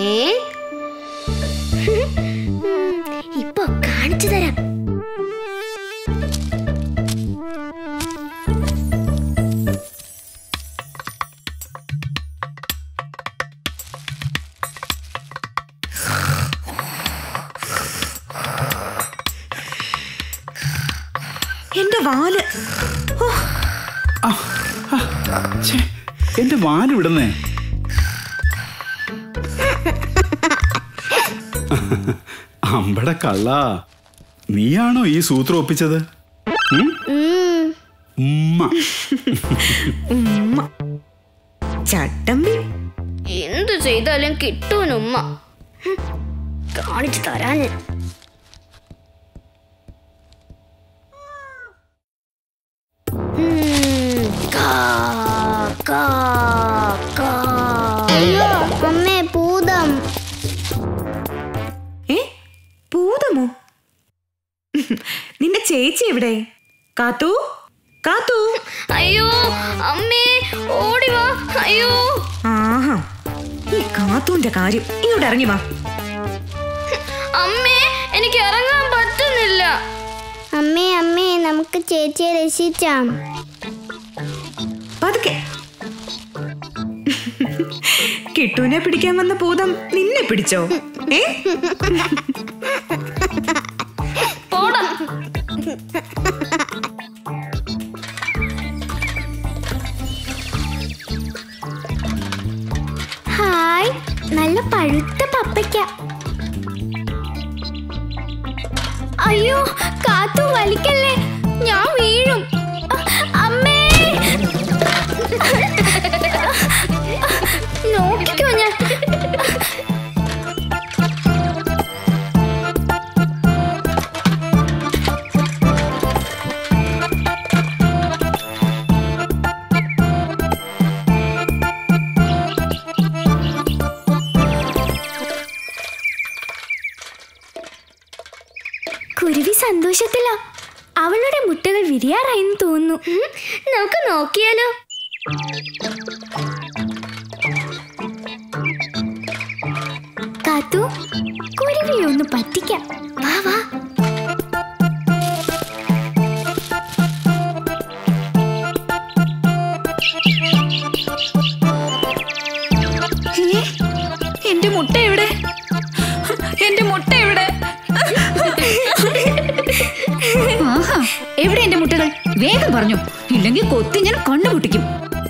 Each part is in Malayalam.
ഇപ്പൊ കാണിച്ചു തരാം. എന്റെ വാല്, എന്റെ വാല് വിടുന്നേ. അമ്പട കള്ള, നീയാണോ ഈ സൂത്രം ഒപ്പിച്ചത്? ചട്ടമ്പി എന്തു ചെയ്താലും കിട്ടൂനുമ്മ. കാണിച്ചു തരാന്. അമ്മേ, ഭൂതം. ഭൂതമോ? നിന്റെ ചേച്ചി എവിടെ? കാത്തു, കാത്തു. അയ്യോ അമ്മേ, ഓടിവാ. അയ്യോ. ആഹാ, ഈ കാത്തുവിന്റെ കാര്യം. ഇങ്ങോട്ട് ഇറങ്ങി വാ. അമ്മേ, എനിക്ക് ഇറങ്ങാൻ പറ്റുന്നില്ല. അമ്മേ അമ്മേ, നമുക്ക് ചേച്ചിയെ രക്ഷിച്ചാം. പതുക്കെ. കിട്ടുവിനെ പിടിക്കാൻ വന്ന ഭൂതം നിന്നെ പിടിച്ചോ? ഹായ്, നല്ല പഴുത്ത പപ്പയ്ക്ക. അയ്യോ, കാത്തു വലിക്കല്ലേ, ഞാൻ വീഴും. അമ്മേ, നോക്കിക്കോ. ഞാൻ കുരുവി സന്തോഷത്തിലാ. അവളുടെ മുട്ടകൾ വിരിയാറായെന്ന് തോന്നുന്നു. നമുക്ക് നോക്കിയാലോ? കാത്തു, കുരുവിയെ ഒന്ന് പറ്റിക്കാം. വാ വാ. എന്റെ മുട്ട എവിടെ? എന്റെ മുട്ട എവിടെ? എവിടെ എന്റെ മുട്ടകൾ? വേഗം പറഞ്ഞു, ഇല്ലെങ്കിൽ കൊത്തി ഞാൻ കണ്ണുപൊട്ടിക്കും.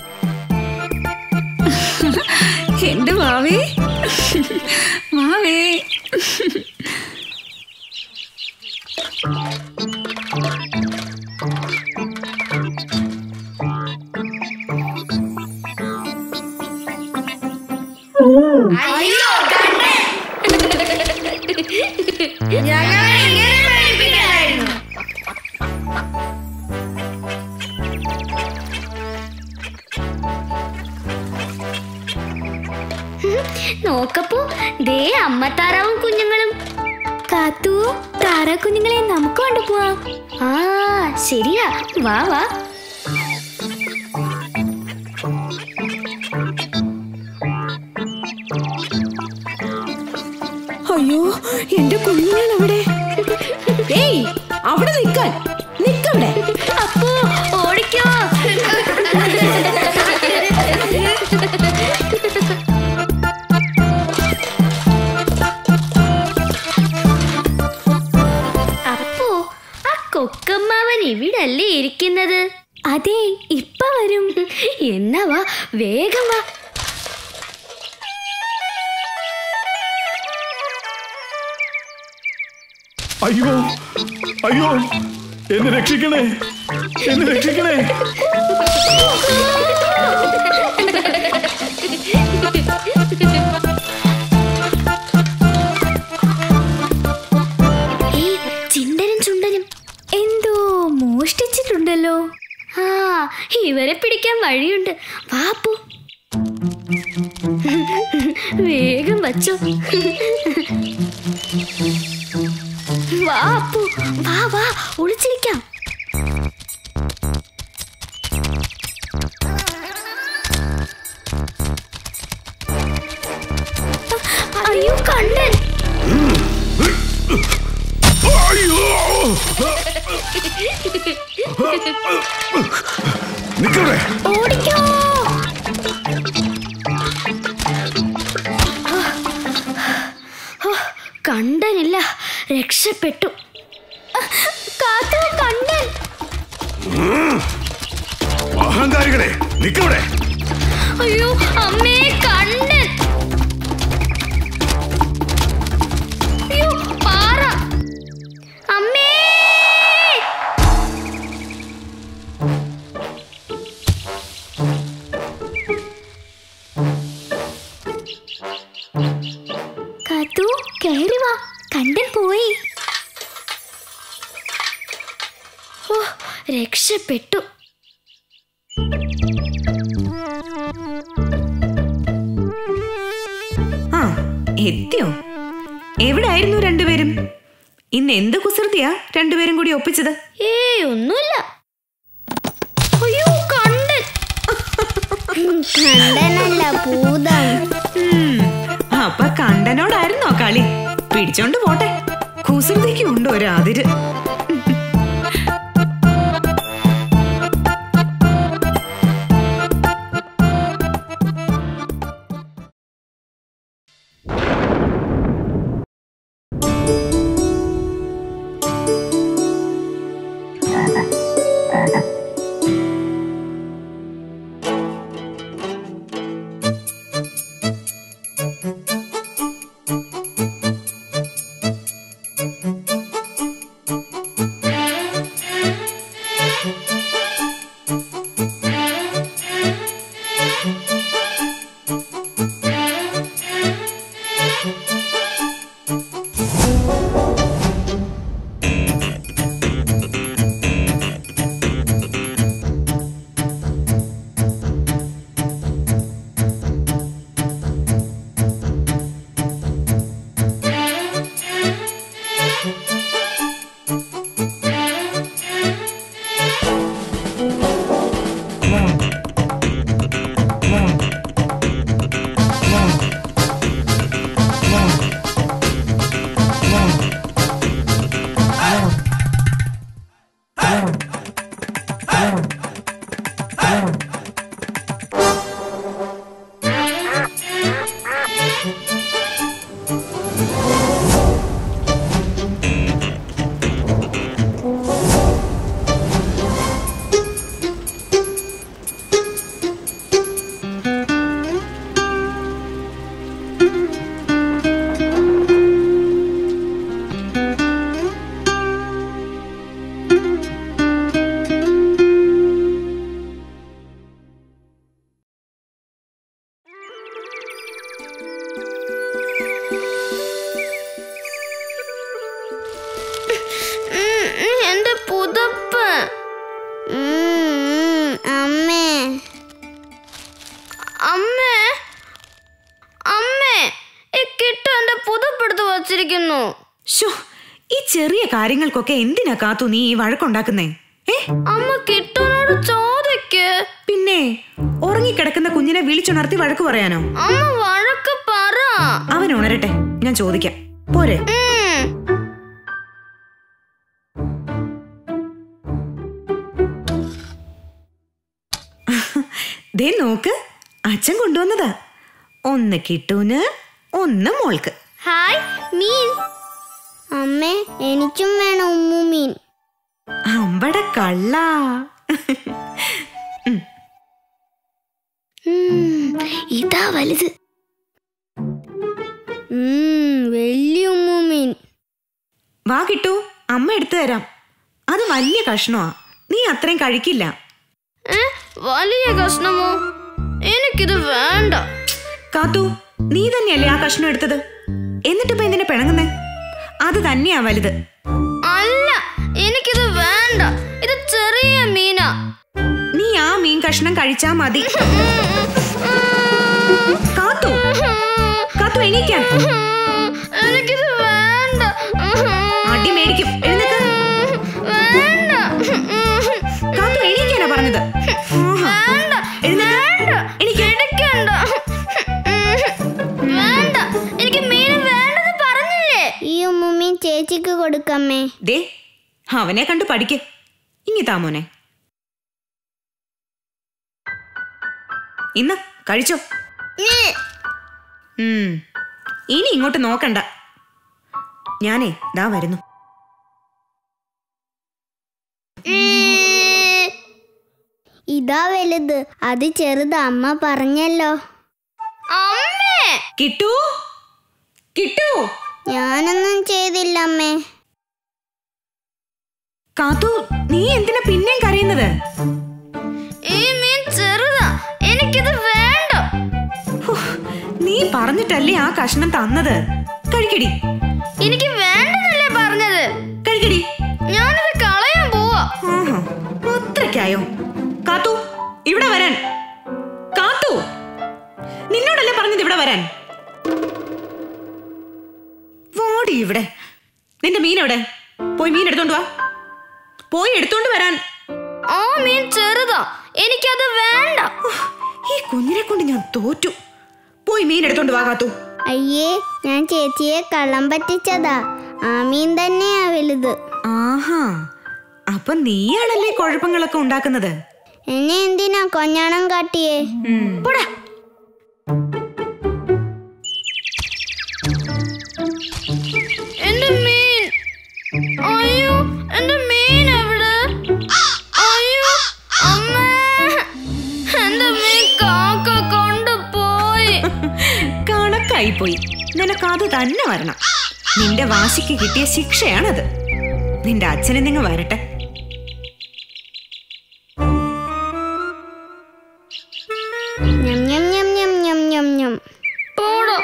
എന്റെ വാവേ, വാവേ. അയ്യോ, ഞങ്ങളെ ഇങ്ങനെ പഠിപ്പിക്കാനായിരുന്നു. നോക്കപ്പോ, ദേ അമ്മ താറാവും കുഞ്ഞുങ്ങളും. കാത്തു, താറാ കുഞ്ഞുങ്ങളെ നമുക്ക് കൊണ്ടുപോവാം. ആ ശരിയാ, വാ വാ. അയ്യോ, എന്റെ കുഞ്ഞുങ്ങൾ അവിടെ. ഏയ്, അവിടെ നിൽക്കാൻ, നിക്കവിടെ. അപ്പോ ഓടിക്കോ. അപ്പോ ആ കൊക്കമ്മാവൻ ഇവിടല്ലേ ഇരിക്കുന്നത്? അതെ, ഇപ്പൊ വരും. എന്നാ വാ, വേഗം വാ. അയ്യോ അയ്യോ, എന്നെ രക്ഷിക്കണേ, എന്നെ രക്ഷിക്കണേ. ചിണ്ടനും ചുണ്ടനും എന്തോ മോഷ്ടിച്ചിട്ടുണ്ടല്ലോ. ആ, ഇവരെ പിടിക്കാൻ വഴിയുണ്ട്. വാപ്പു, വേഗം വച്ചോ. വാ അപ്പു, വാ വാ, ഒളിച്ചിരിക്കാം. ഓടിക്കോ. കണ്ടനില്ല, രക്ഷപ്പെട്ടു. കാത്തു, കണ്ടൻ. അഹങ്കാരികളെ നിക്കവിടെ. അയ്യോ അമ്മേ, കണ്ടൻ. അയ്യോ പാറ. അമ്മേ. കാത്തു, കയറി വാ, കണ്ടൻ പോയി. ഓ, രക്ഷപ്പെട്ടു. എത്തിയോ? എവിടായിരുന്നു രണ്ടുപേരും? ഇന്ന് എന്ത് കുസൃതിയാ രണ്ടുപേരും കൂടി ഒപ്പിച്ചത്? ഒന്നുമില്ല. അയ്യോ കണ്ടൻ. കണ്ടനല്ല, ഭൂതം. അപ്പൊ കണ്ടനോടായിരുന്നോ കളി? പിടിച്ചോണ്ട് പോട്ടെ, കുസൃതിക്ക് ഉണ്ടോ ഒരു അതിര്? ഈ ചെറിയ കാര്യങ്ങൾക്കൊക്കെ എന്തിനാ കാത്തു നീ ഈ വഴക്കുണ്ടാക്കുന്നേ? അമ്മ കിട്ടുനോട് ചോദിക്ക്. പിന്നെ ഉറങ്ങിക്കിടക്കുന്ന കുഞ്ഞിനെ വിളിച്ചുണർത്തി വഴക്ക് പറയാനോ? അമ്മ വഴക്ക് പറ. അവൻ ഉണരട്ടെ, ഞാൻ ചോദിക്കാം. പോരെ? ദേ നോക്ക്, അച്ഛൻ കൊണ്ടുവന്നതാ. ഒന്ന് കിട്ടൂന്, ഒന്ന് മോൾക്ക്. ഹായ് മീൻ. അമ്മേ, എനിക്കും വേണം ഉമ്മു മീൻ. അമ്പട കള്ള. ഇതാ വലുത്. വലിയ ഉമ്മു മീൻ. വാ കിട്ടു, അമ്മ എടുത്തു തരാം. അത് വലിയ കഷ്ണമാ, നീ അത്രയും കഴിക്കില്ല. വലിയ കഷ്ണമോ? എനിക്കിത് വേണ്ട. കാത്തു, നീ തന്നെയല്ലേ ആ കഷ്ണം എടുത്തത്? എന്നിട്ടിപ്പോ എന്തിനാ പിണങ്ങുന്നേ? അത് തന്നെയാ വലുത്. അല്ല, എനിക്കിത് വേണ്ട. ഇത് ചെറിയ മീനാ. നീ ആ മീൻ കഷ്ണം കഴിച്ചാ മതി. കാത്തു, കാത്തു എണീക്കാൻ. എനിക്കിത് വേണ്ട. അടി മേടിക്കും. എഴുന്നേക്ക്. വേണ്ട. കാത്തു എണീക്കാനാ പറഞ്ഞത്. ചേച്ചിക്ക് കൊടുക്കമ്മേ. ദേ, അവനെ കണ്ട് പഠിക്ക്. ഇങ്ങി താമോനെ. ഇന്ന് കഴിച്ചോ? ഇനി ഇങ്ങോട്ട് നോക്കണ്ട. ഞാനേ ദാ വരുന്നു. ഇതാ വലുത്, അത് ചെറുത്. അമ്മ പറഞ്ഞല്ലോ. കിട്ടു, കിട്ടു. ഞാനൊന്നും ചെയ്തില്ല അമ്മേ. കാത്തു, നീ എന്തിനാ പിന്നെയും കരയുന്നത്? ഈ മീൻ ചെറുതാ, എനിക്കിത് വേണ്ട. നീ പറഞ്ഞിട്ടല്ലേ ആ കഷ്ണം തന്നത്. കഴിക്കടി. എനിക്ക് വേണ്ടെന്നല്ലേ പറഞ്ഞത്. കഴിക്കടി. ഞാനിത് കളയാൻ പോവാ. അത്രയ്ക്കായോ? കാത്തു, ഇവിടെ വരാൻ. കാത്തു, നിന്നോടല്ലേ പറഞ്ഞത് ഇവിടെ വരാൻ? വാടി ഇവിടെ. നിന്റെ മീൻ എവിടെ? പോയി മീൻ എടുത്തോണ്ട് വാ. പോയി എടുത്തോണ്ട് വരാൻ. ആ മീൻ ചെറുതാ, എനിക്കത് വേണ്ട. ഈ കുഞ്ഞിനെ കൊണ്ട് ഞാൻ തോറ്റു. പോയി മീൻ എടുത്തോണ്ട് വാ കാത്തു. അയ്യേ, ഞാൻ ചേച്ചിയെ കള്ളം പറ്റിച്ചതാ. ആ മീൻ തന്നെയാ വലുത്. ആഹാ, അപ്പൊ നീയാണല്ലേ കുഴപ്പങ്ങളൊക്കെ ഉണ്ടാക്കുന്നത്. എന്നെ എന്തിനാ കൊഞ്ഞാണം കാട്ടിയേ? പോടാ. എന്റെ മീൻ. അയ്യോ, എന്റെ മീൻ എവിടെ? അയ്യോ അമ്മേ, എന്റെ മീൻ കാക്ക കൊണ്ടുപോയി. കണക്കായി പോയി. നിനക്കത് തന്നെ വരണം. നിന്റെ വാശിക്ക് കിട്ടിയ ശിക്ഷയാണത്. നിന്റെ അച്ഛനെ നിങ്ങൾ വരട്ടെ. ഞം ഞം ഞം ഞം ഞം ഞം ഞം. പോടോ.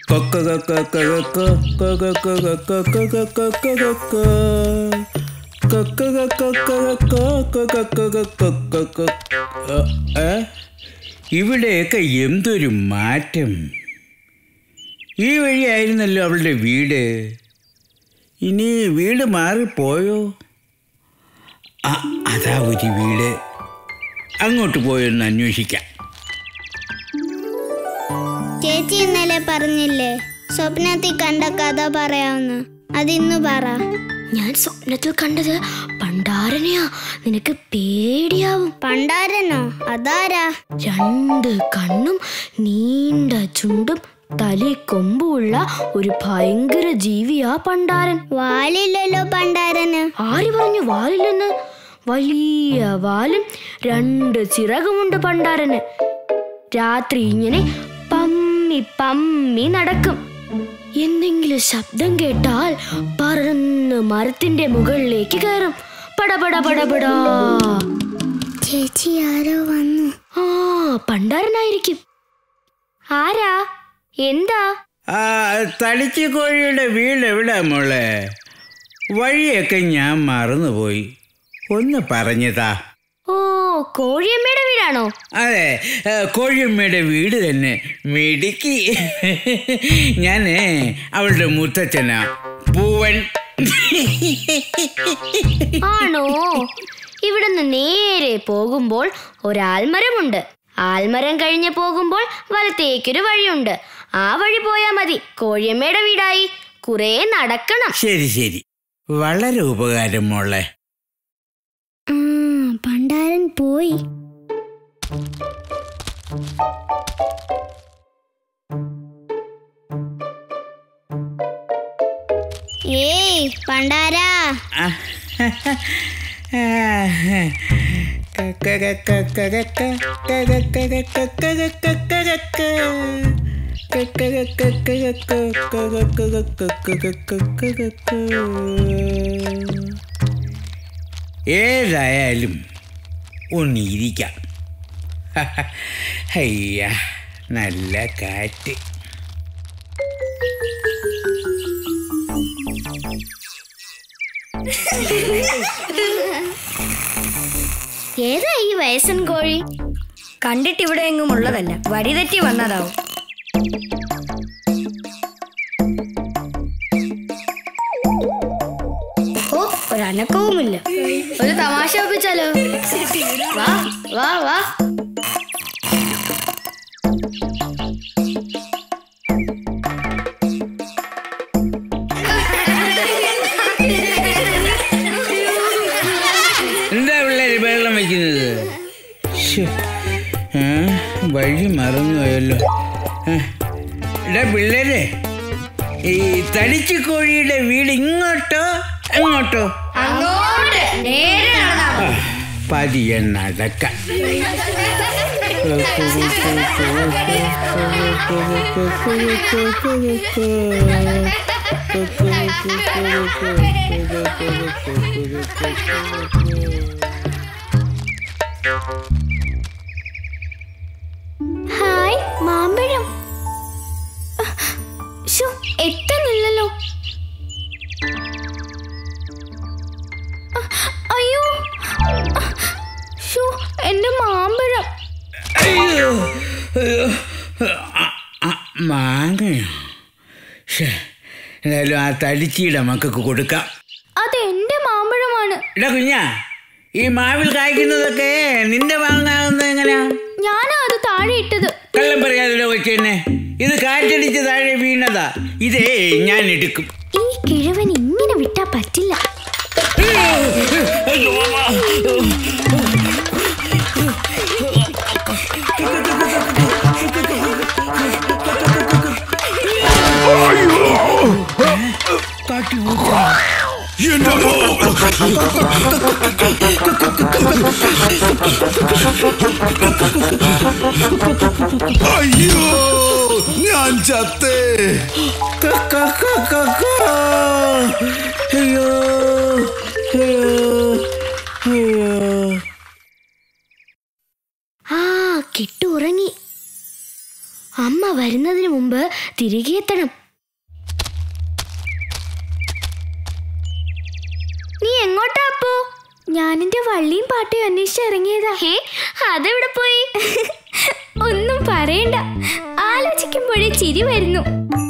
ഇവിടെയൊക്കെ എന്തൊരു മാറ്റം. ഈ വഴിയായിരുന്നല്ലോ അവളുടെ വീട്. ഇനി വീട് മാറിപ്പോയോ? അതാ ഒരു വീട്. അങ്ങോട്ട് പോയൊന്ന് അന്വേഷിക്കാം. ചേച്ചി ഇന്നലെ പറഞ്ഞില്ലേ സ്വപ്നത്തിൽ കണ്ട കഥ പറയാവുന്ന, അതിന്ന് പറ. ഞാൻ സ്വപ്നത്തിൽ കണ്ടത് പണ്ടാരനെയാ. നിനക്ക് പേടിയാവും. പണ്ടാരനോ? അതാരാ? 2 കണ്ണും നീണ്ട ചുണ്ടും തലി കൊമ്പുള്ള ഒരു ഭയങ്കര ജീവിയാ പണ്ടാരൻ. വാലില്ലല്ലോ പണ്ടാരന്. ആര് പറഞ്ഞു വാലില്ലെന്ന്? വലിയ വാലും 2 ചിറകുമുണ്ട് പണ്ടാരന്. രാത്രി ഇങ്ങനെ പമ്മി പമ്മി നടക്കും. എന്തെങ്കിലും ശബ്ദം കേട്ടാൽ പറന്ന് മരത്തിന്റെ മുകളിലേക്ക് കയറും. പടപട പടപടാ. ചേച്ചി ആരോ വന്നു. പണ്ടാരനായിരിക്കും. ആരാ? എന്താ? തളിച്ചു കോഴിയുടെ വീട് എവിടാ മോളെ? വഴിയൊക്കെ ഞാൻ മറന്നുപോയി. ഒന്ന് പറഞ്ഞതാ. കോഴിയമ്മയുടെ വീടാണോ? അതെ, കോഴിയമ്മയുടെ വീട് തന്നെ. മിടുക്കി. ഞാന് അവളുടെ മുത്തച്ഛനാ, പൂവൻ. ആണോ? ഇവിടുന്ന് നേരെ പോകുമ്പോൾ ഒരാൽമരമുണ്ട്. ആൽമരം കഴിഞ്ഞ് പോകുമ്പോൾ വലത്തേക്കൊരു വഴിയുണ്ട്. ആ വഴി പോയാ മതി. കോഴിയമ്മയുടെ വീടായി. കുറെ നടക്കണം. ശരി ശരി, വളരെ ഉപകാരം മോളെ. പണ്ടാരൻ പോയി. ഏയ് പണ്ടാരാ. ഏതായാലും ഒന്നിരിക്കാം. അയ്യ, നല്ല കാറ്റ്. ഏതാ ഈ വയസ്സൻ കോഴി? കണ്ടിട്ട് ഇവിടെ എങ്ങും ഉള്ളതല്ല, വഴിതെറ്റി വന്നതാവും. ഒരനക്കവുമില്ല. ഒരു തമാശ ഒപ്പിച്ചാലോ? വാ വാ വാ. എന്താ പിള്ളേര് വെള്ളം വയ്ക്കുന്നത്? വഴി മറന്നുപോയല്ലോ. പിള്ളേരെ, ഈ തടിച്ചു കോഴിയുടെ വീട് ഇങ്ങോട്ടോ അങ്ങോട്ടോ? പതിയെ നടക്കാം. ഹായ് മാമ്പഴം. എത്തുന്നില്ലല്ലോ. അയ്യോ, എന്റെ മാമ്പഴം. അയ്യോ, മാങ്ങയോ? എന്തായാലും ആ തടിച്ചിയുടെ മക്കൾക്ക് കൊടുക്കാം. അതെന്റെ മാമ്പഴമാണ്. ഇടാ കുഞ്ഞാ, ഈ മാവിൽ കായ്ക്കുന്നതൊക്കെ നിന്റെ വാങ്ങാവുന്നത് എങ്ങനെയാ? ഞാനാ അത് താഴെ ഇട്ടത്. കള്ളം പറയാതെ കൊച്ചെന്നെ, ഇത് കാറ്റടിച്ച് താഴെ വീണതാ. ഇതേ ഞാൻ എടുക്കും. ഈ കിഴവൻ ഇങ്ങനെ വിട്ടാ പറ്റില്ല. അയ്യോ, ഞാൻ ചത്തേ. അയ്യോ കിട്ടു ഉറങ്ങി. അമ്മ വരുന്നതിന് മുമ്പ് മുമ്പ് തിരികെ എത്തണം. നീ എങ്ങോട്ടാ അപ്പു? ഞാനെന്റെ വള്ളിയും പാട്ടയും അന്വേഷിച്ച് ഇറങ്ങിയതാ. അതെവിടെ പോയി? ഒന്നും പറയണ്ട, ആലോചിക്കുമ്പോഴേ ചിരി വരുന്നു.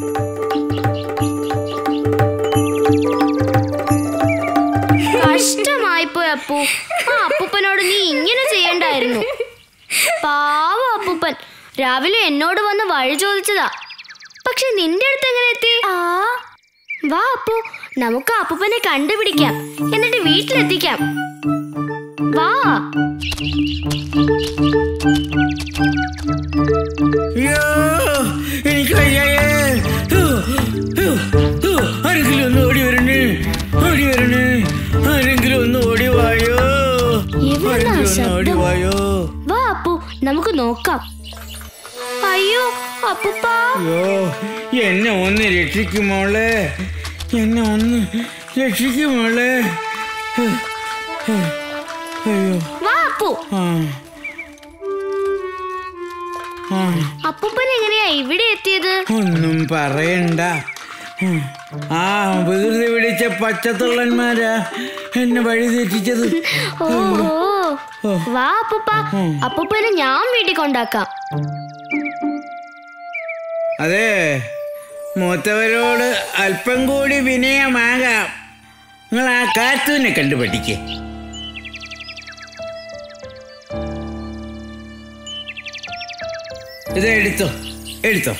കഷ്ടമായിപ്പോയി അപ്പു. ആ അപ്പൂപ്പനോട് നീ ഇങ്ങനെ ചെയ്യണ്ടായിരുന്നു. പാവം അപ്പൂപ്പൻ രാവിലെ എന്നോട് വന്ന് വഴി ചോദിച്ചതാ. പക്ഷെ നിന്റെ അടുത്ത് എങ്ങനെ എത്തി? വാ അപ്പു, നമുക്ക് അപ്പൂപ്പനെ കണ്ടുപിടിക്കാം, എന്നിട്ട് വീട്ടിലെത്തിക്കാം. വാ. ആരെങ്കിലും ഒന്ന് ഓടി വരണേ, ഓടി വരണേ, ആരെങ്കിലും ഒന്ന് ഓടിവായോ, ഓടിവായോ. വാ അപ്പു, നമുക്ക് നോക്കാം. അയ്യോ അപ്പൂപ്പാ. അയ്യോ, എന്നെ ഒന്ന് രക്ഷിക്കുമോളെ, എന്നെ ഒന്ന് രക്ഷിക്കുമോളെ. അയ്യോ. വാ അപ്പു. അപ്പൂപ്പൻ എങ്ങനെയാ ഇവിടെ എത്തിയത്? ഒന്നും പറയണ്ട. ആ വെറുതെ വിളിച്ച പച്ചത്തുള്ളന്മാരാ എന്നെ വഴി തെറ്റിച്ചത്. വാ അപ്പൂപ്പ, അപ്പൂപ്പനെ ഞാൻ വീട്ടിൽ കൊണ്ടാക്കാം. അതെ, മൂത്തവരോട് അല്പം കൂടി വിനയമാകാം. നിങ്ങൾ ആ കാത്തുവിനെ കണ്ടു പഠിക്കേ. ഇത് എടുത്തോ, എടുത്തോ.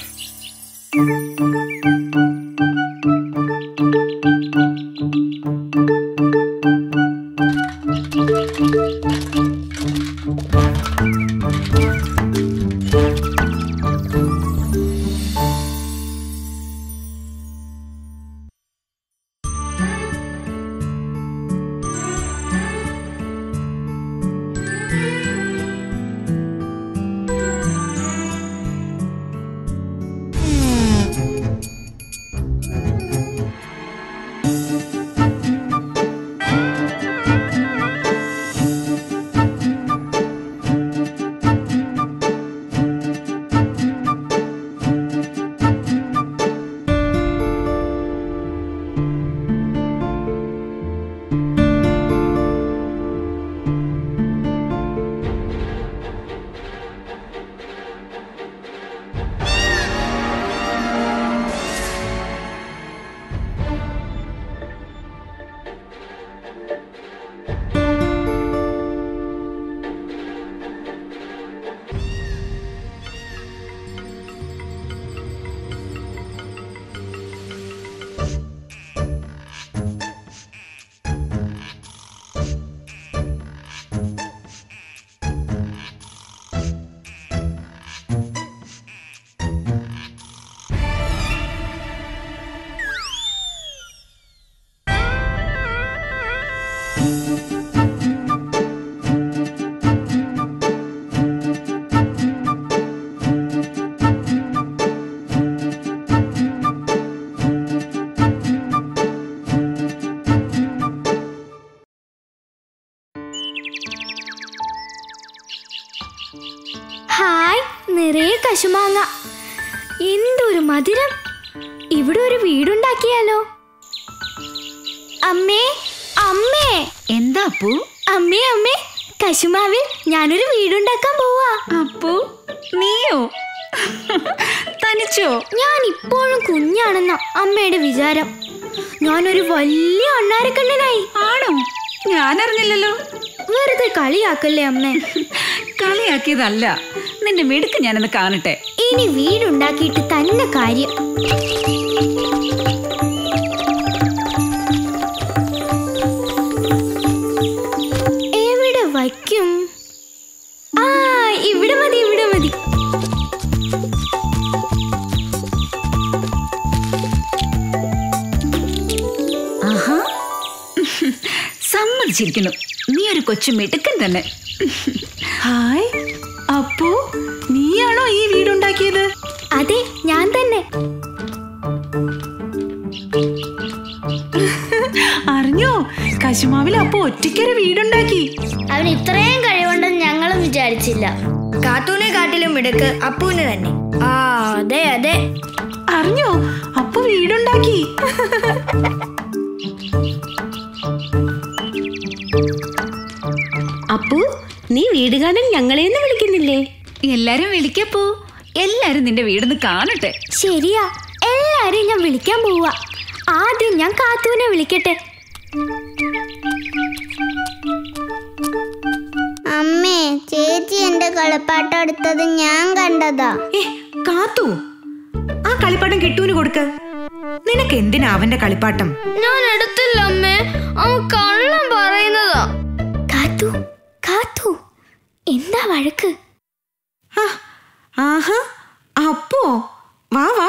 ഹായ്, നിറയെ കശുമാങ്ങ. എന്തൊരു മധുരം. ഇവിടെ ഒരു വീടുണ്ടാക്കിയാലോ? അമ്മേ, അമ്മേ. എന്താ അപ്പു? അമ്മേ, അമ്മേ, കശുമാവിൽ ഞാനൊരു വീടുണ്ടാക്കാൻ പോവാ. അപ്പു, നീയോ? തനിച്ചോ? ഞാൻ ഇപ്പോഴും കുഞ്ഞാണെന്ന അമ്മയുടെ വിചാരം. ഞാനൊരു വലിയ അണ്ണാരക്കണ്ണനായി. ആണോ? ഞാനറിഞ്ഞില്ലല്ലോ. വെറുതെ കളിയാക്കല്ലേ അമ്മേ. കളിയാക്കിയതല്ല, നിന്റെ മിടുക്ക് ഞാനൊന്ന് കാണട്ടെ. ഇനി വീടുണ്ടാക്കിയിട്ട് തന്നെ കാര്യം. എവിടെ വയ്ക്കും? ആ, ഇവിടെ മതി, ഇവിടെ മതി. ആഹാ, സമ്മതിച്ചിരിക്കുന്നു. നീ ഒരു കൊച്ചു മിടുക്കൻ തന്നെ. ഹായ് അപ്പു, നീയാണോ ഈ വീടുണ്ടാക്കിയത്? അതെ, ഞാൻ തന്നെ. അറിഞ്ഞോ, കശുമാവിൽ അപ്പു ഒറ്റയ്ക്കൊരു വീടുണ്ടാക്കി. അവൻ ഇത്രയും കഴിവുണ്ടെന്ന് ഞങ്ങളും വിചാരിച്ചില്ല. കാത്തൂനെ കാട്ടിലും മിടുക്ക് അപ്പൂന് തന്നെ. ആ അതെ അതെ, അറിഞ്ഞോ, അപ്പു വീടുണ്ടാക്കി. അപ്പു, നീ വീട് കാണാൻ ഞങ്ങളെയൊന്നും വിളിക്കുന്നില്ലേ? എല്ലാരും വിളിക്കപ്പോ. എല്ലാരും നിന്റെ വീടൊന്ന് കാണട്ടെ. ശരിയാ, എല്ലാരും ഞാൻ വിളിക്കാൻ പോവാ. ആദ്യം ഞാൻ കാത്തുവിനെ വിളിക്കട്ടെ. അമ്മേ, ചേച്ചി എന്റെ കളിപ്പാട്ടം എടുത്തത് ഞാൻ കണ്ടതാ. കാത്തു, ആ കളിപ്പാട്ടം കിട്ടുവിന് കൊടുക്ക. നിനക്ക് എന്തിനാ അവന്റെ കളിപ്പാട്ടം? ഞാൻ എടുത്തില്ല അമ്മേ, അവൻ കള്ളം പറയുന്നതാ. കാത്തു, കാത്തു, എന്താ വഴക്ക്? ആഹാ, അപ്പോ വാ വാ.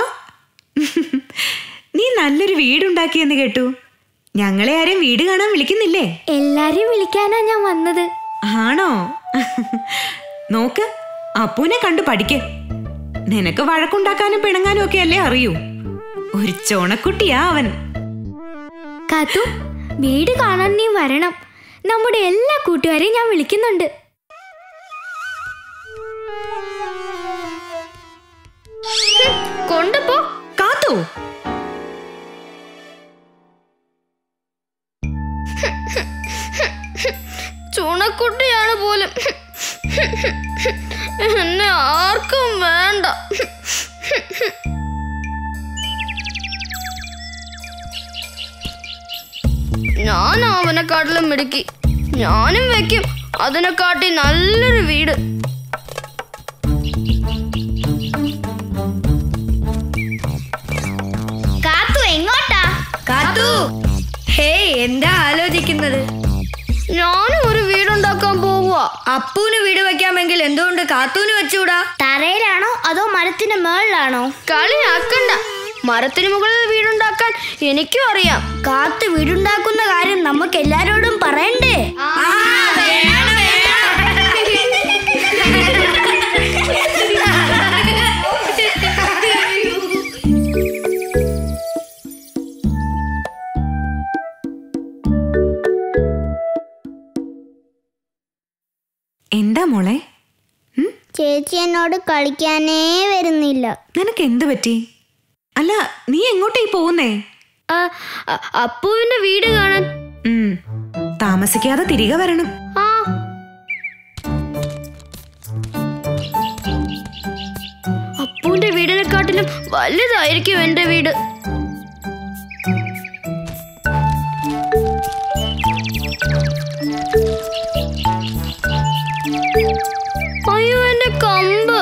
നീ നല്ലൊരു വീടുണ്ടാക്കിയെന്ന് കേട്ടു. ഞങ്ങളെ ആരെയും വീട് കാണാൻ വിളിക്കുന്നില്ലേ? എല്ലാരെയും വിളിക്കാനാ ഞാൻ വന്നത്. ആണോ? നോക്ക്, അപ്പൂനെ കണ്ടു പഠിക്ക്. നിനക്ക് വഴക്കുണ്ടാക്കാനും പിണങ്ങാനും ഒക്കെ അല്ലേ അറിയൂ. ഒരു ചോണക്കുട്ടിയാ അവൻ. കാത്തു, വീട് കാണാൻ നീ വരണം. നമ്മുടെ എല്ലാ കൂട്ടുകാരെയും ഞാൻ വിളിക്കുന്നുണ്ട്. കൊണ്ടുപോ. കാത്തു, ചുണക്കുട്ടിയാണ് പോലും. എന്നെ ആർക്കും വേണ്ട. ഞാൻ അവനെക്കാട്ടിലും മിടുക്കി. ഞാനും വെക്കും അതിനെക്കാട്ടി നല്ലൊരു വീട്. കാത്തു, എങ്ങോട്ടാ? കാത്തു, ഹേയ്, എന്താ ആലോചിക്കുന്നത്? ഞാനും ഒരു വീടുണ്ടാക്കാൻ പോവുക. അപ്പൂന് വീട് വെക്കാമെങ്കിൽ എന്തുകൊണ്ട് കാത്തൂന് വെച്ചുകൂടാ? തറയിലാണോ അതോ മരത്തിന്റെ മേളിലാണോ? കളിയാക്കണ്ട. മരത്തിന് മുകളിൽ വീടുണ്ടാക്കാൻ എനിക്കും അറിയാം. കാത്തു വീടുണ്ടാക്കുന്ന കാര്യം നമുക്ക് എല്ലാരോടും പറയണ്ടേ? എന്താ മോളെ? ചേച്ചി എന്നോട് കളിക്കാനേ വരുന്നില്ല. നിനക്ക് എന്ത് പറ്റി? അല്ല, നീ എങ്ങോട്ടേ പോകുന്നേ? അപ്പുവിന്റെ വീട് കാണാൻ. താമസിക്കാതെ തിരികെ വരണം. ആ, അപ്പുവിന്റെ വീടിനെക്കാട്ടിലും വലുതായിരിക്കും എന്റെ വീട്. അയ്യോ, എന്റെ കമ്പ്.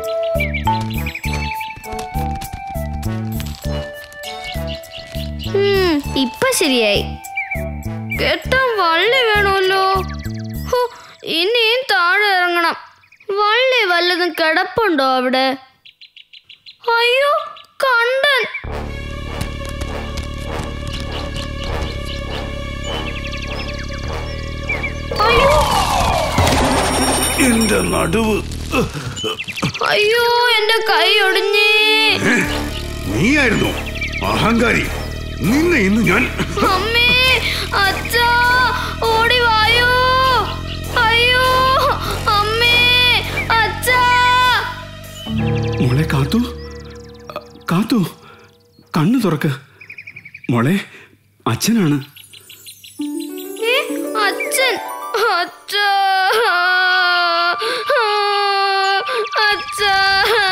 ഇപ്പൊ ശരിയായി. കെട്ടാൻ വള്ളി വേണമല്ലോ. ഇനിയും താഴെ ഇറങ്ങണം. വള്ളി വല്ലതും കിടപ്പുണ്ടോ അവിടെ? അയ്യോ, കണ്ടൻ. അയ്യോ, എന്റെ നടുവ്. അയ്യോ, എന്റെ കൈ ഒടിഞ്ഞേ. നീയായിരുന്നു അഹങ്കാരി. നിന്നെ ഇന്ന് ഞാൻ. അമ്മേ, അച്ഛാ, ഓടി വായോ. അയ്യോ, അമ്മേ, അച്ഛാ. മോളെ കാത്തു, കാത്തു, കണ്ണു തുറക്ക്. മോളെ, അച്ഛനാണ്. അച്ഛൻ, അച്ഛാ, അച്ഛാ.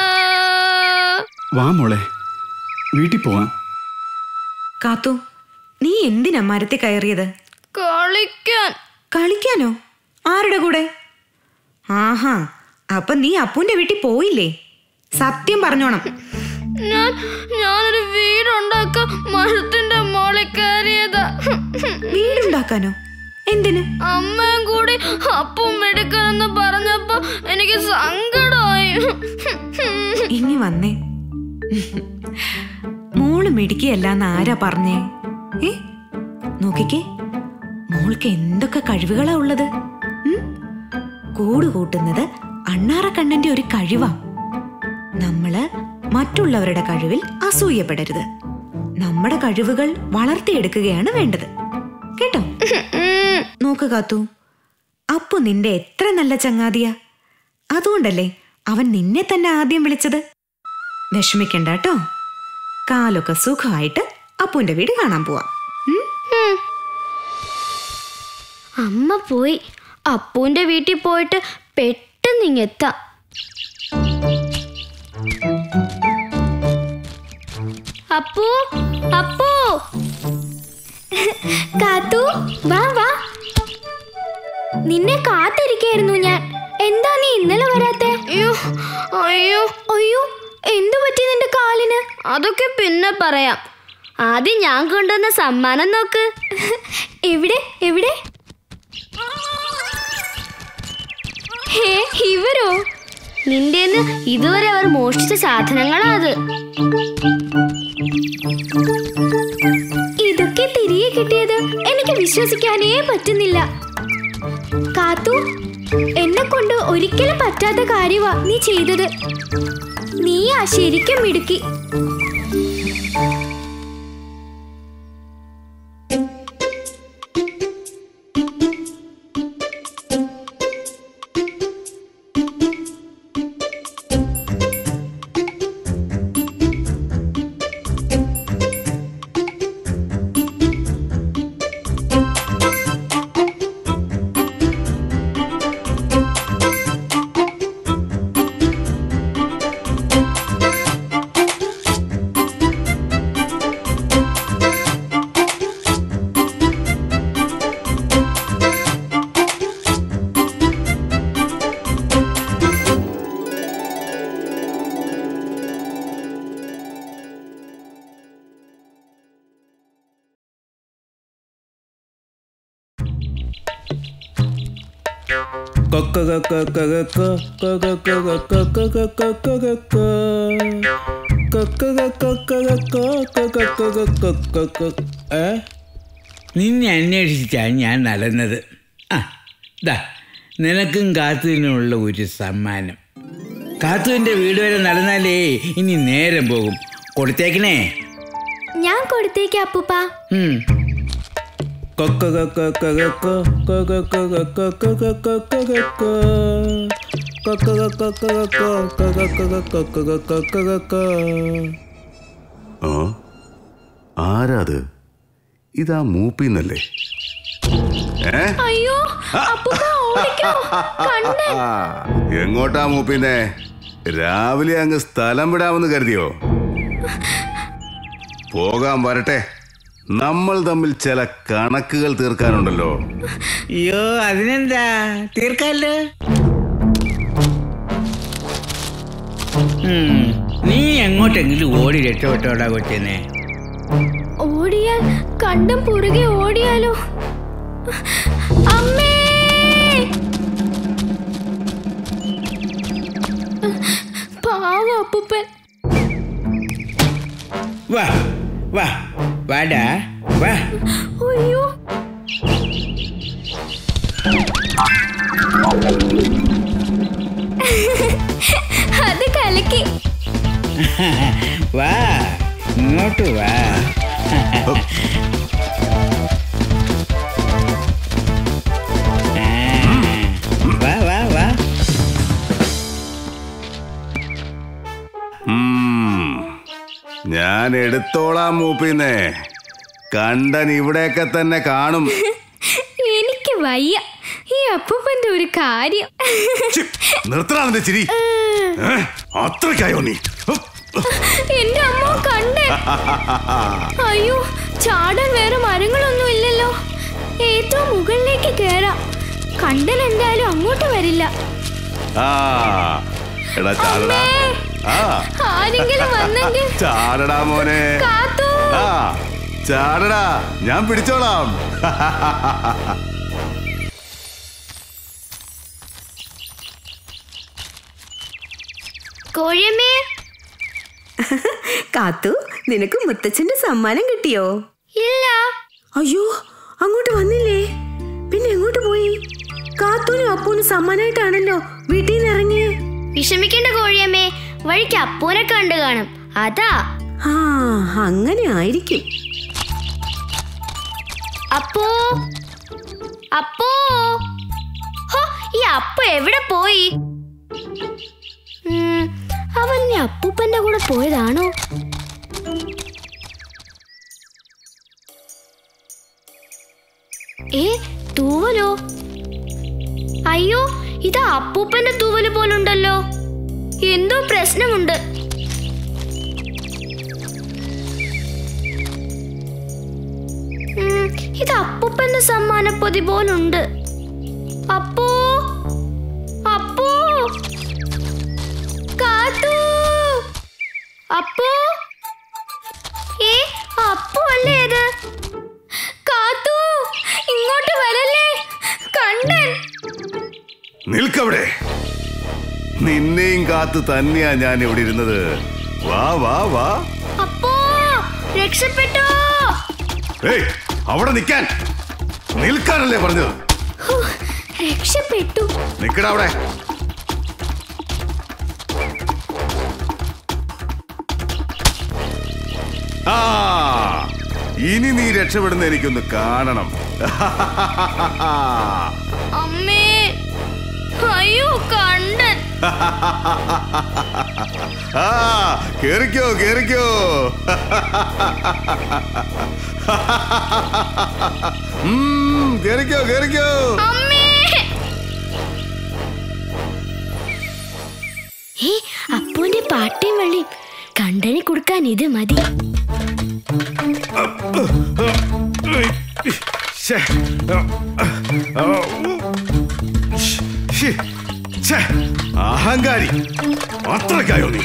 വാ മോളെ, വീട്ടിൽ പോവാം. കാത്തു, നീ എന്തിനാ മരത്തിൽ കയറിയത്? കളിക്കാൻ. കളിക്കാനോ? ആരുടെ കൂടെ? ആഹാ, അപ്പൊ നീ അപ്പുന്റെ വീട്ടിൽ പോയില്ലേ? സത്യം പറഞ്ഞോണം. ഞാനൊരു വീടുണ്ടാക്കാൻ മരത്തിന്റെ മോളിൽ കയറിയതാ. വീടുണ്ടാക്കാനോ? എന്തിന്? അമ്മയും കൂടി അപ്പം എടുക്കാനെന്ന് പറഞ്ഞപ്പോ എനിക്ക് സങ്കടമായി. ഇനി വന്നേ. മോള് മിടുക്കിയല്ലാന്ന് ആരാ പറഞ്ഞേ? നോക്കിക്കേ, മോൾക്ക് എന്തൊക്കെ കഴിവുകളാ ഉള്ളത്. കൂട് കൂട്ടുന്നത് അണ്ണാറക്കണ്ണന്റെ ഒരു കഴിവാ. നമ്മള് മറ്റുള്ളവരുടെ കഴിവിൽ അസൂയപ്പെടരുത്. നമ്മുടെ കഴിവുകൾ വളർത്തിയെടുക്കുകയാണ് വേണ്ടത്, കേട്ടോ? നോക്ക് കാത്തു, അപ്പു നിന്റെ എത്ര നല്ല ചങ്ങാതിയാ. അതുകൊണ്ടല്ലേ അവൻ നിന്നെ തന്നെ ആദ്യം വിളിച്ചത്. വിഷമിക്കണ്ട കേട്ടോ. കാലൊക്കെ സുഖമായിട്ട് അപ്പുവിന്റെ വീട് കാണാൻ പോവാം. അമ്മ പോയി. അപ്പുവിന്റെ വീട്ടിൽ പോയിട്ട് പെട്ടെന്ന് ഇങ്ങെത്താം. അപ്പു, അപ്പു. കാത്തു, വാ വാ. നിന്നെ കാത്തിരിക്കായിരുന്നു ഞാൻ. എന്താ നീ ഇന്നലെ വരാത്തെ? അയ്യോ അയ്യോ അയ്യോ, എന്തു പറ്റി നിന്റെ കാലിന്? അതൊക്കെ പിന്നെ പറയാം. ആദ്യം ഞാൻ കൊണ്ടുവന്ന സമ്മാനം നോക്ക്. എവിടെ എവിടെ? ഹേ, ഇവരോ? നിന്റെന്ന് ഇതുവരെ അവർ മോഷ്ടിച്ച സാധനങ്ങളാ അത്. ഇതൊക്കെ തിരികെ കിട്ടിയത് എനിക്ക് വിശ്വസിക്കാനേ പറ്റുന്നില്ല. കാത്തു, എന്നെ കൊണ്ട് ഒരിക്കലും പറ്റാത്ത കാര്യമാ നീ ചെയ്തത്. നീയാ ശരിക്കും മിടുക്കി. നിന്നെ അന്വേഷിച്ചാണ് ഞാൻ നടന്നത്. ദാ നിനക്കും കാത്തുവിനുള്ള ഒരു സമ്മാനം. കാത്തുവിൻ്റെ വീട് വരെ നടന്നാലേ ഇനി നേരം പോകും. കൊടുത്തേക്കണേ. ഞാൻ കൊടുത്തേക്കാം അപ്പൂപ്പ. ആരാത്? ഇതാ മൂപ്പിന്നല്ലേ? അയ്യോ, എങ്ങോട്ടാ മൂപ്പിന്നെ? രാവിലെ അങ്ങ് സ്ഥലം വിടാമെന്ന് കരുതിയോ? പോകാൻ വരട്ടെ. നമ്മൾ തമ്മിൽ ചില കണക്കുകൾ തീർക്കാനുണ്ടല്ലോ. അയ്യോ, അതിനെന്താ, തീർക്കാല്ലോ. നീ എങ്ങോട്ടെങ്കിലും ഓടി രക്ഷപ്പെട്ടോടാ കൊച്ചനെ. ഓടിയാൽ കണ്ടം പുറകെ ഓടിയാലോ? അമ്മേ, പാവ അപ്പൂപ്പൻ. വാ വാ വാടാ വാ. അയ്യോ, അത് കലക്കി. വാ ഇങ്ങോട്ട് വാ. വാ വാ വാ. ഞാൻ എടുത്തോളാം മൂപ്പിന്നെ. കണ്ടൻ ഇവിടെയൊക്കെ തന്നെ കാണും. എനിക്ക് വയ്യ ഈ അപ്പൂപ്പന്റെ ഒരു കാര്യം. നിർത്തണ നിന്റെ ചിരി. അത്രയ്ക്കായോ നീ? എന്റെ അമ്മ കണ്ടേ. അയ്യോ, ചാടാൻ വേറെ മരങ്ങളൊന്നും ഇല്ലല്ലോ. ഏറ്റവും മുകളിലേക്ക് കേറാം. കണ്ടൻ എന്തായാലും അങ്ങോട്ട് വരില്ല. ആരെങ്കിലും വന്നെങ്കിൽ. ചാടടാ മോനെ. ചാടടാ, ഞാൻ പിടിച്ചോളാം. കോഴിയമ്മേ. കാത്തു, നിനക്ക് മുത്തച്ഛന്റെ സമ്മാനം കിട്ടിയോ? ഇല്ല. അയ്യോ, അങ്ങോട്ട് വന്നില്ലേ? പിന്നെ എങ്ങോട്ട് പോയി? കാത്തുനും അപ്പൂനും സമ്മാനായിട്ടാണല്ലോ വീട്ടിൽ നിന്ന് ഇറങ്ങിയേ. വിഷമിക്കേണ്ട കോഴിയമ്മേ, വഴിക്ക് അപ്പൂനെ കണ്ടു കാണും, അതാ. അങ്ങനെ ആയിരിക്കും. അപ്പൂ, അപ്പൂ. ഈ അപ്പു എവിടെ പോയി? അവൻ അപ്പൂപ്പന്റെ കൂടെ പോയതാണോ? തൂവലോ? അയ്യോ, ഇത് അപ്പൂപ്പന്റെ തൂവല് പോലുണ്ടല്ലോ. എന്തോ പ്രശ്നമുണ്ട്. ഇത് അപ്പൂപ്പന്റെ സമ്മാനപ്പൊതി പോലുണ്ട്. അപ്പൂ, അപ്പൂ, കാത്തു, അപ്പൂ. അപ്പു അല്ലേ ഇത്? കാത്തു, ഇങ്ങോട്ട് വരല്ലേ? കണ്ടൻ. നിൽക്കവിടെ. നിന്നെയും കാത്തു തന്നെയാ ഞാൻ ഇവിടെ ഇരുന്നത്. വാ വാ വാ. അപ്പോ രക്ഷപ്പെട്ടോ? അവിടെ നിൽക്കാൻ. നിൽക്കാനല്ലേ പറഞ്ഞത്? രക്ഷപ്പെട്ടു. നിൽക്കടാ അവിടെ. ഇനി നീ രക്ഷപ്പെടുന്ന എനിക്കൊന്ന് കാണണം. അമ്മേ, അയ്യോ കണ്ടൻ. കേറിക്കോ കേറിക്കോ. കേറിക്കോ കേറിക്കോ. അപ്പൂന്റെ പാട്ടയും വള്ളിയും കണ്ടനെ കൊടുക്കാൻ ഇത് മതി. അഹങ്കാരി, അത്രക്കായോ നീ?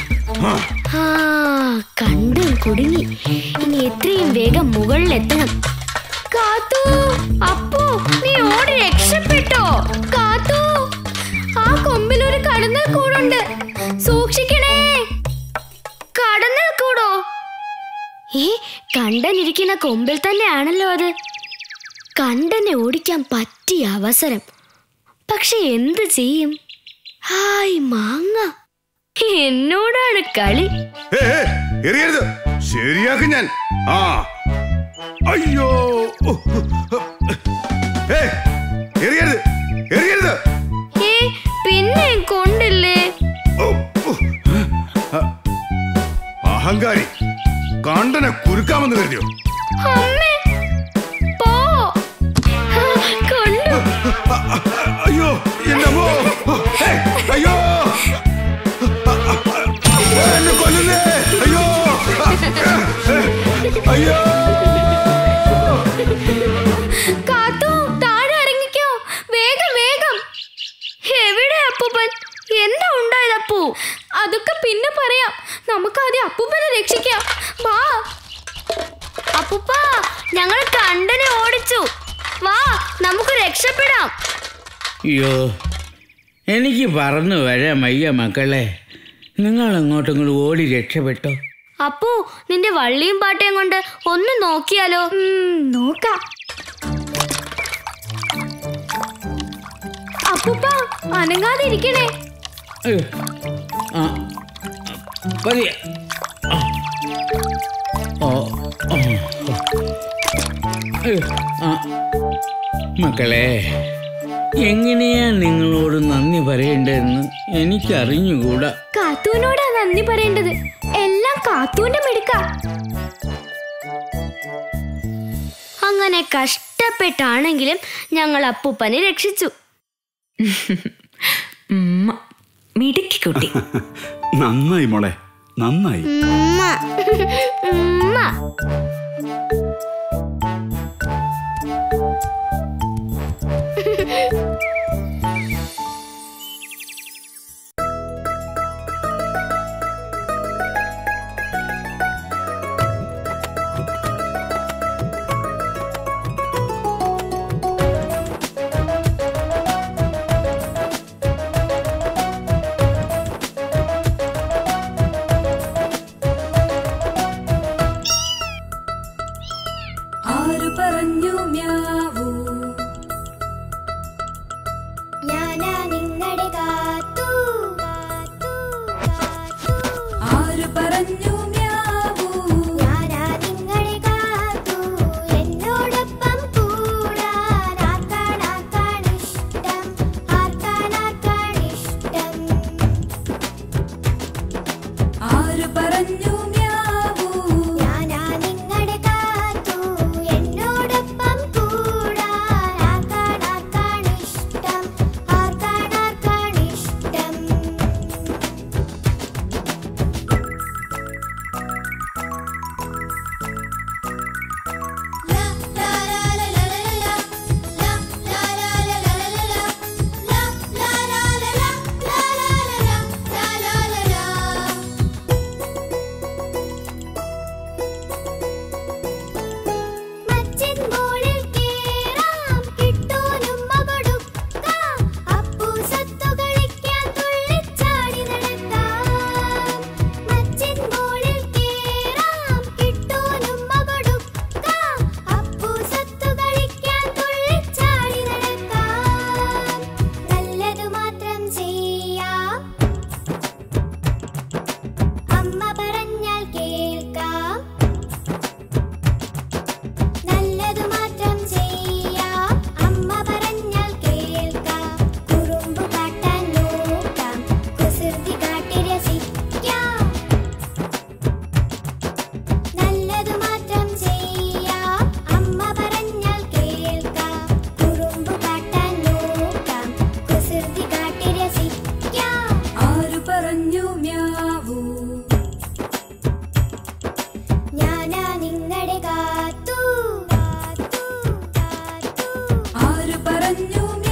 കണ്ടും കുടുങ്ങി. ഇനി എത്രയും വേഗം മുകളിലെത്തണം. കാത്തു, അപ്പു, നീ ഓടി രക്ഷപ്പെട്ടോ? കാത്തു, ആ കൊമ്പിലൊരു കടന്നൽ കൂടുണ്ട്, സൂക്ഷിക്കണേ. കടന്നൽ കൂടോ? കണ്ടനിരിക്കുന്ന കൊമ്പിൽ തന്നെയാണല്ലോ അത്. കണ്ടനെ ഓടിക്കാൻ പറ്റിയ അവസരം. പക്ഷെ എന്ത് ചെയ്യും? ഹായ് മാങ്ങ, എന്നോടാണ് കളി. ശരിയാക്കും ഞാൻ. അയ്യോ, പിന്നെ കൊണ്ടില്ലേ? അഹങ്കാരി, കണ്ടനെ കുരുക്കാമെന്ന് കരുതിയോ? അമ്മേ, പോ. കൊണ്ടു. അയ്യോ, എന്റെ അമ്മോ. അയ്യോ, എന്നെ കൊല്ലുന്നേ. അയ്യോ, അയ്യോ. കാത്തു, താഴെ ഇറങ്ങിക്കോ. വേഗം വേഗം. എവിടെ അപ്പൂപ്പൻ? എന്താ ഉണ്ടായത് അപ്പു? അതൊക്കെ പിന്നെ പറയാം. നമുക്ക് ആദ്യം അപ്പൂപ്പനെ രക്ഷിക്കാം. വാ അപ്പൂപ്പ, ഞങ്ങൾ കണ്ടനെ ഓടിച്ചു. വാ, നമുക്ക് രക്ഷപ്പെടാം. അയ്യോ, എനിക്ക് പറന്നു വരാൻ വയ്യ മക്കളെ. നിങ്ങൾ അങ്ങോട്ടും ഓടി രക്ഷപ്പെട്ടോ? അപ്പു, നിന്റെ വള്ളിയും പാട്ടയും കൊണ്ട് ഒന്ന് നോക്കിയാലോ? നോക്കാം. അപ്പൂപ്പ, അനങ്ങാതെ ഇരിക്കണേ. മക്കളെ, എങ്ങനെയാ നിങ്ങളോട് നന്ദി പറയേണ്ടതെന്ന് എനിക്കറിഞ്ഞുകൂടാ. കാത്തൂനോടാ നന്ദി പറയേണ്ടത്. എല്ലാം കാത്തൂന്റെ മിടുക്ക. അങ്ങനെ കഷ്ടപ്പെട്ടാണെങ്കിലും ഞങ്ങൾ അപ്പൂപ്പനെ രക്ഷിച്ചു. മിടുക്കി കുട്ടി. നന്നായി മോളെ, നന്നായി. ആരു പറഞ്ഞു മ്യാവൂ, പറഞ്ഞു